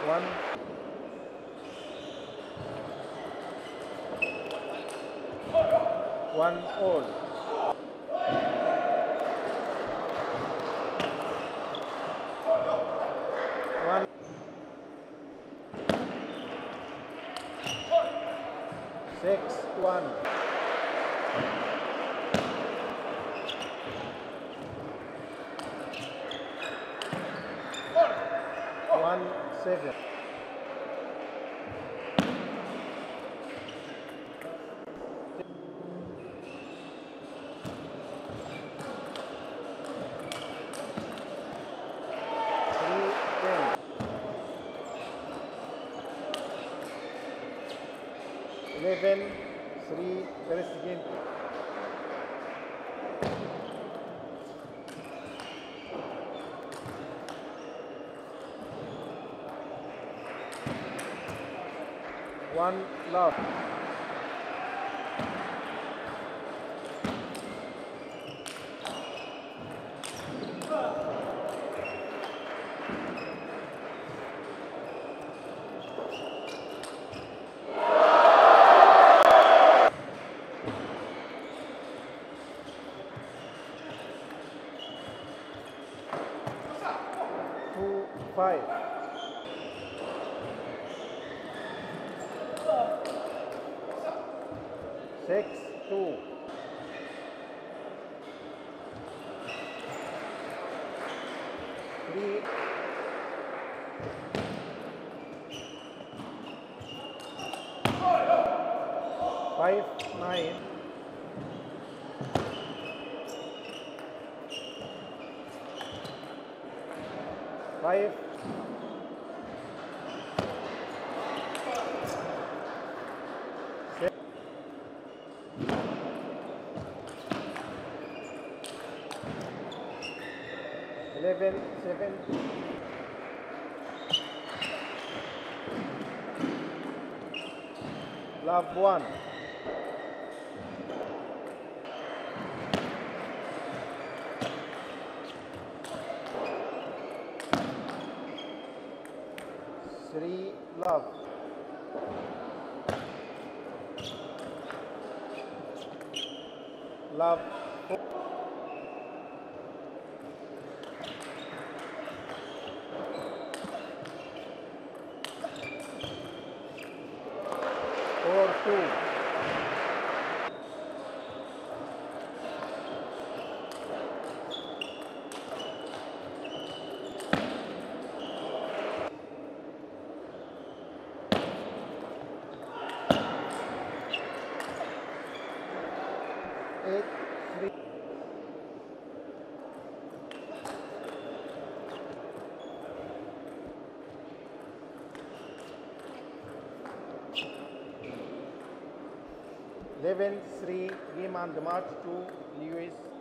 1 1 all. 1 6 1 1 7 11 3 first game. 1 love. 2 5 6 2 3 5 9 5 11 7 love 1 3 love 4 4 2 8 3 11 3 game on the march to Lewis